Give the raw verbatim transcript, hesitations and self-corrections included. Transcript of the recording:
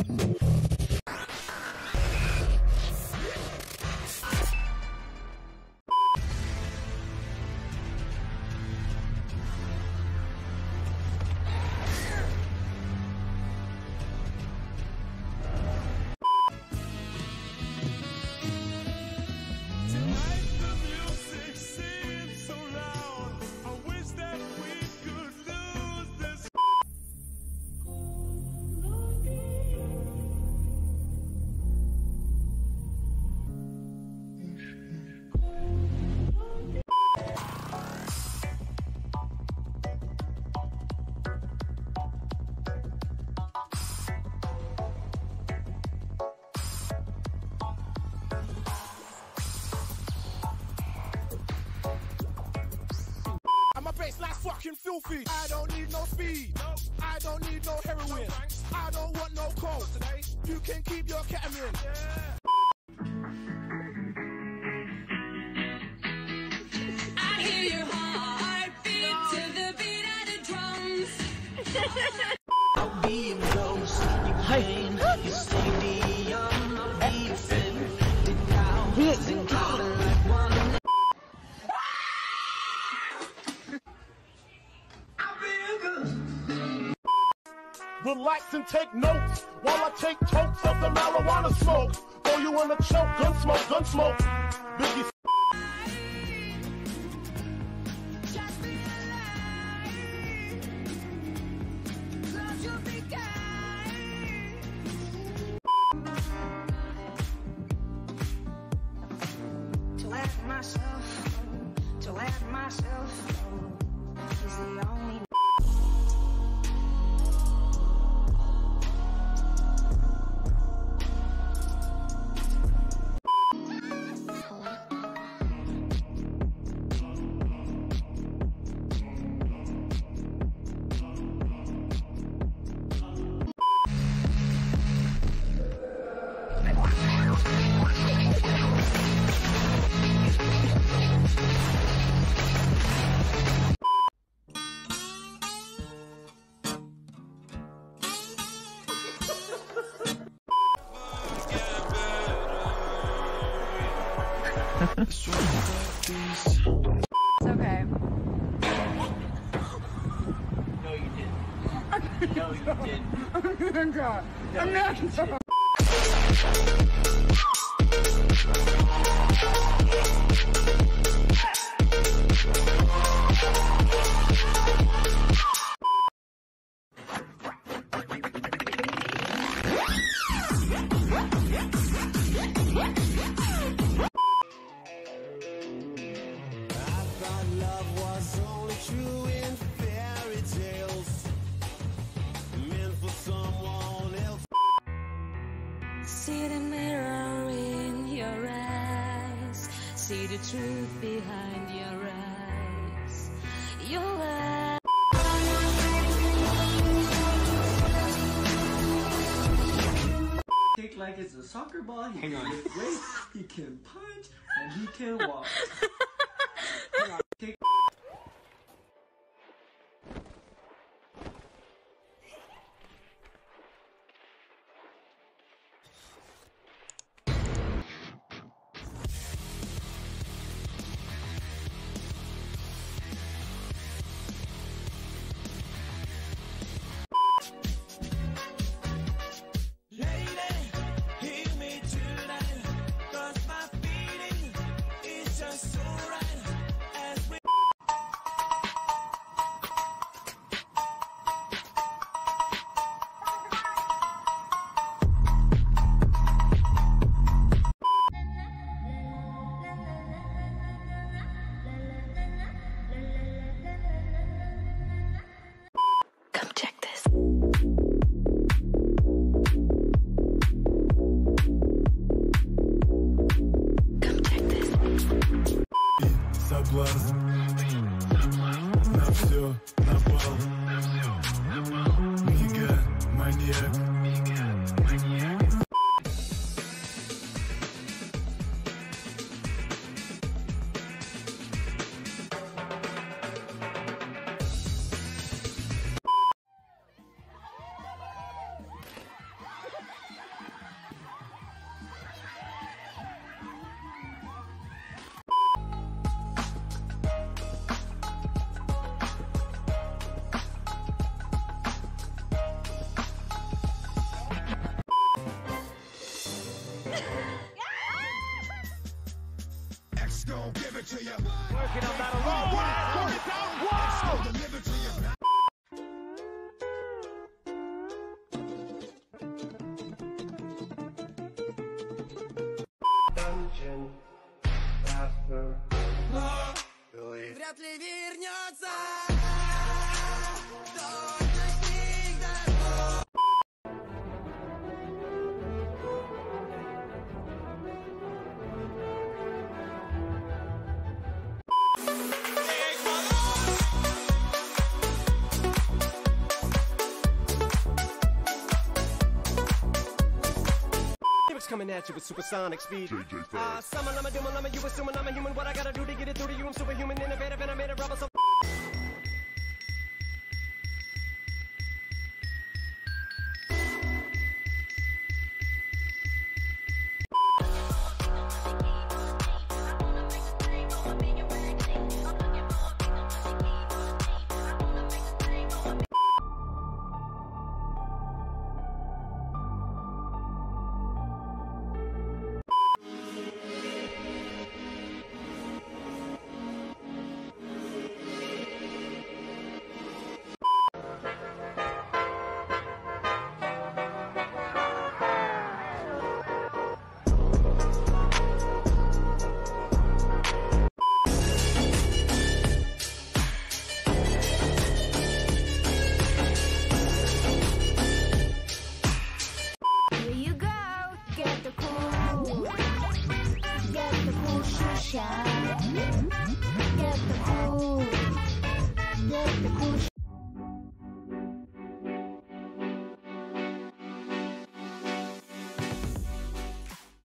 Fucking filthy. I don't need no speed. No. I don't need no heroin. No, I don't want no coke. You can keep your ketamine. Yeah. I hear your heartbeat no. to the beat of the drums. I'll be in ghost. You pain. You see me on my beefing. The cows and calling like one. Relax and take notes while I take totes of the marijuana smoke. Throw you in a choke, gun smoke, gun smoke. Biggie. Just be alive. Cause you'll be kind. To let myself, to let myself is the only. It's okay. No, you didn't. No, you didn't. I'm gonna try. I'm not trying. See the mirror in your eyes. See the truth behind your eyes. Your eyes. Kick like it's a soccer ball. He Hang can on. Lift weights, he can punch, and he can walk. Hang on. Kick. Соблазн на все, напал. Мига, маньяк. Working on that alone. Turn it down. Whoa! Dungeon Master. Вряд ли вернется. Coming at you with supersonic speed. Ah, uh, summon, I'm a doom, I'm a you assuming I'm a human. What I gotta do to get it through to you? I'm superhuman, innovative, and I made a rubber so